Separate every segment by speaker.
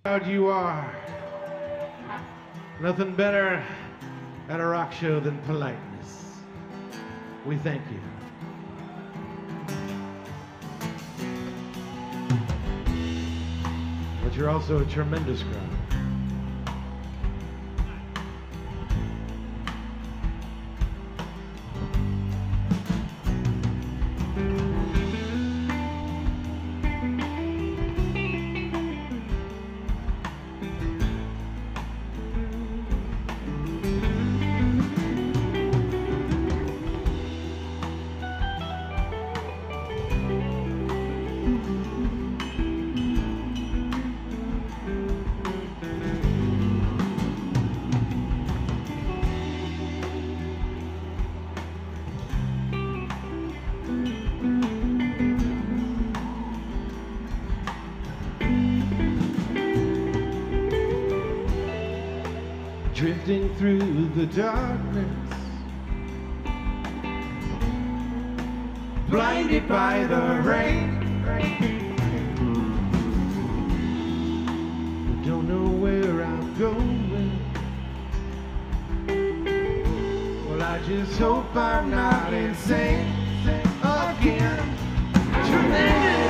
Speaker 1: Proud you are. Nothing better at a rock show than politeness. We thank you. But you're also a tremendous crowd. Drifting through the darkness, blinded by the rain. Don't know where I'm going. Well, I just hope I'm not insane again. Tremendous.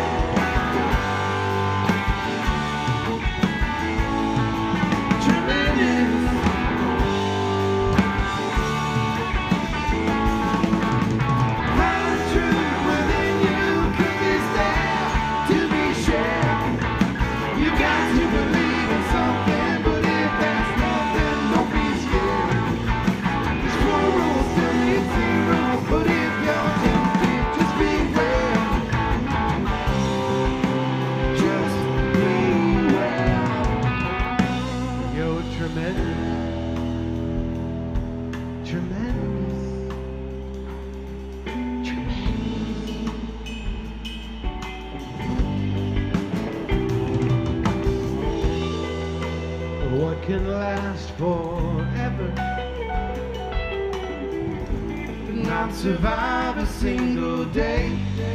Speaker 1: What can last forever but not survive a single day?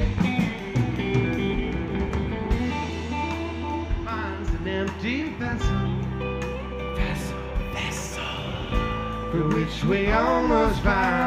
Speaker 1: Mine's an empty vessel for which we all must find